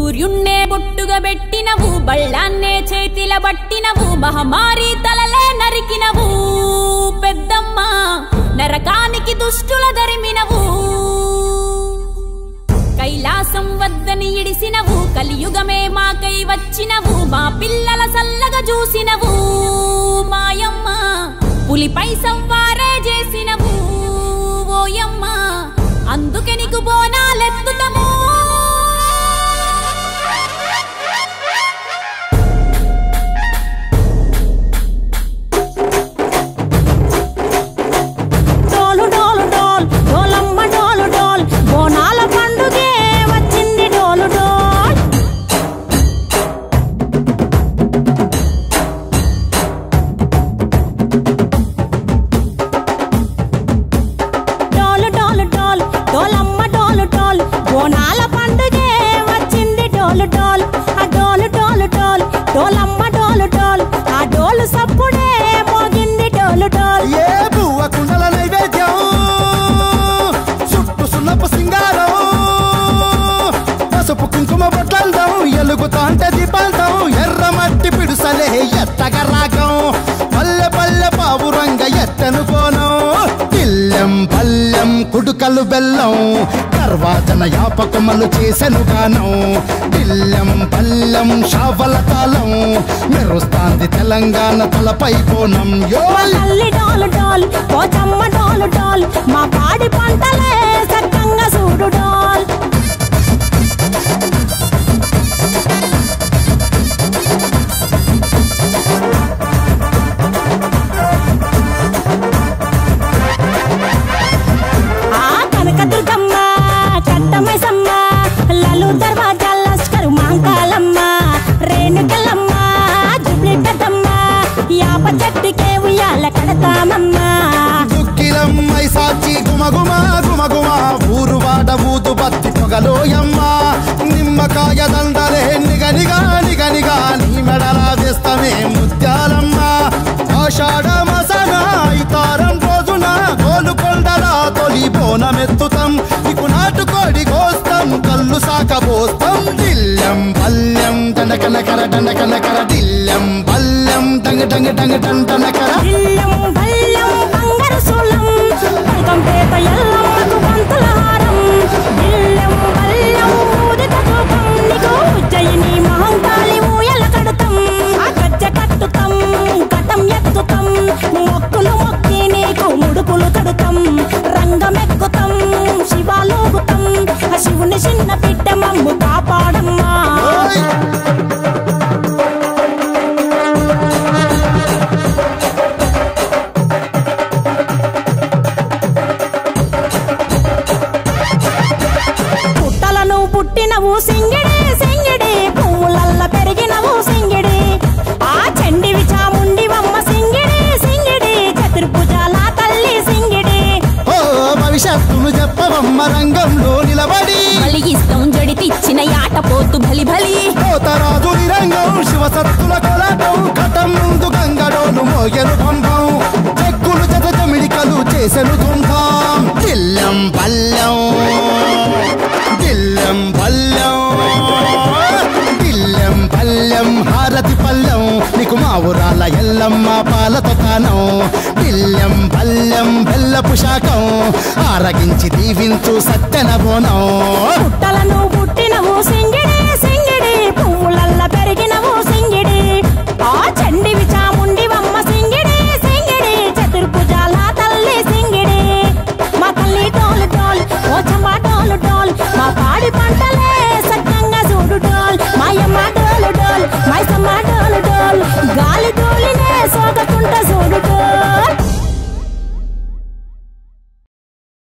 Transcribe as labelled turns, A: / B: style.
A: సూర్యున్నే బొట్టుగా పెట్టినవు బళ్ళాన్నే చేతిల పట్టినవు మహమారి తలలే నరికినవు పెద్దమ్మ నరకానికి దుష్టుల దరిమినవు కైలాసం వద్దని ఇడిసినవు కలియుగమే మాకై వచ్చినవు మా పిల్లల సల్లగా చూసినవు మాయమ్మ పులిపై సవ్వారే చేసినవు ఓయమ్మ అందుకే నీకు బోనాలెత్తుతము ఎర్రమట్టి పిడుసలే ఎత్తగా రాగం పల్లె పల్లె పావురంగ ఎత్తను కోనం ఇల్లెం పల్లెం కుడుకలు బెల్లం తర్వాతన యాపకమలు చేసెను గానం ఇల్లెం పల్లెం షావల తాళం మెరుస్తాంది తెలంగాణ తలపై కోణం మా పాడి పంటలే సక్కంగా చూడు డాల్ ఊరువాడ ఊదు బత్తి పొగలోయమ్మ నిమ్మకాయ దండలే నిగనిగా నిగనిగా నీ మెడల వేస్తమే ముత్యాలమ్మ ఆషాఢ మాసన ఇతారం రోజున గోలుకొండల తొలి బోనమెత్తుతాం నీకు నాటుకోడి కోస్తాం కళ్ళు సాకబోస్తాం దిల్లెం పల్లెం దండకనకర దండకనకర దిల్లెం పల్లెం డంగ డంగ డంగ డండనకర దిల్లెం పల్లెం బంగారు సోలం కంపేత ఎల్లమ్మకు పంతుల హారం దిల్లెం పల్లెం ఊదిత తూపం నీకు ఉజ్జయిని మహంకాళి ఊయల కడుతాం గజ్జ కట్టుతాం కటం ఎత్తుతాం మొక్కులు మొక్కి నీకు ముడుపులు కడుతాం రంగమెక్కుతాం శివాలోగుతాం శివుని చిన్న బిడ్డ మమ్ము కాపాడమ్మా పుట్టినవు సింగిడి సింగిడి పువ్వులల్ల పెరిగినవు సింగిడి ఆ చండివి చాముండివమ్మ సింగిడి సింగిడి చతుర్భుజాల తల్లి సింగిడి ఓ భవిష్యత్తును చెప్పవమ్మ రంగంలో నిలబడి బలిగిస్తాం జడితిచ్చిన యాట పోతు బలి బలి పోతరాజు రంగం శివసత్తుల కొలటం కటం ముందు గంగడోను మోయను పంపం చెక్కులు జత జమిడికలు చేసెను తుంటాం దిల్లెం పల్లెం దిల్లెం పల్లెం దిల్లెం పల్లెం హారతి పల్లెం నీకు మా ఊరాల ఎల్లమ్మ పాలతో కానం దిల్లెం పల్లెం బెల్లపు శాఖం ఆరగించి దీవించు సత్తెన బోనం పుట్టలను పుట్టినవు సింగిడి